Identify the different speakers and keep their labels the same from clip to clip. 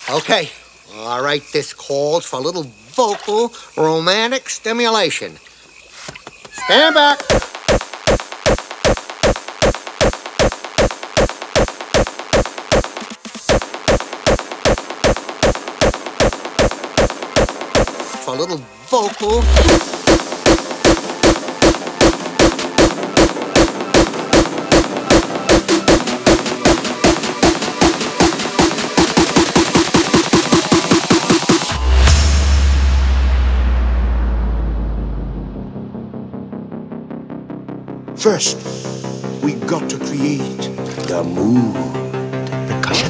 Speaker 1: Okay, all right, this calls for a little vocal romantic stimulation. Stand back. For a little vocal.
Speaker 2: First, we got to create the mood. Percussion.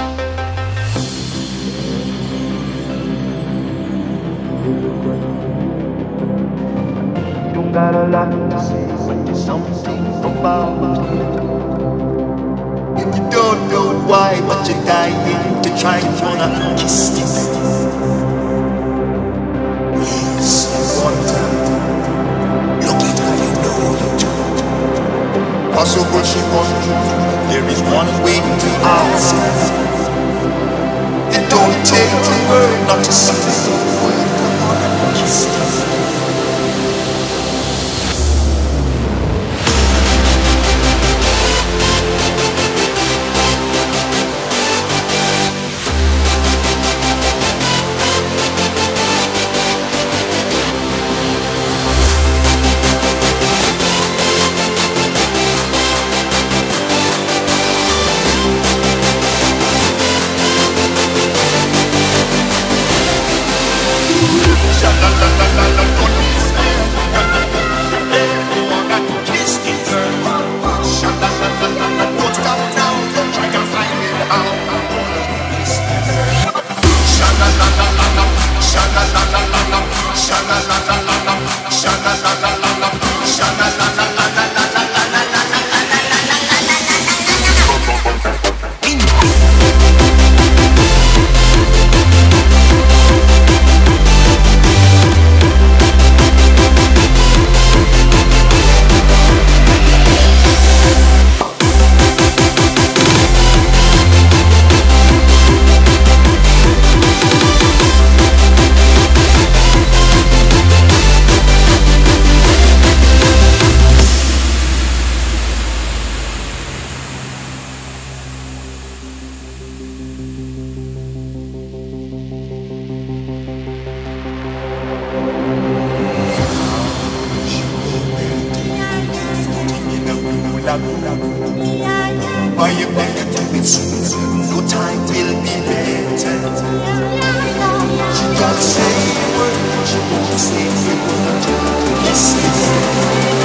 Speaker 3: Don't got a lot to say, but there's something about it. If you don't know why, but you're dying to try to wanna kiss this. Yes, one time. Look at how you know you do. Possible she wants you. There is one way to answer. It don't take a word not to see the word. Come on and kiss this. Why you better do it soon? No time will be better. She don't say a word, she won't say a word. Yes,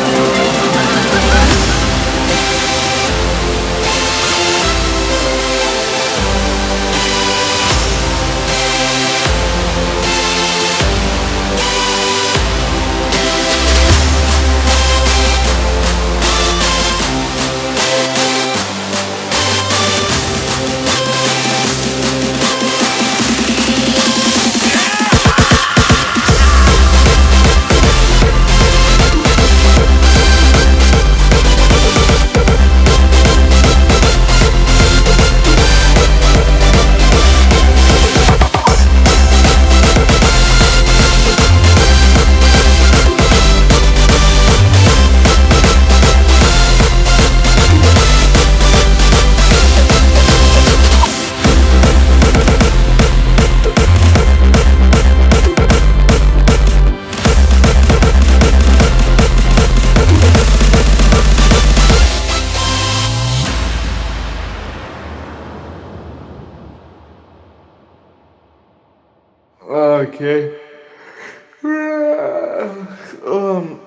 Speaker 4: Okay.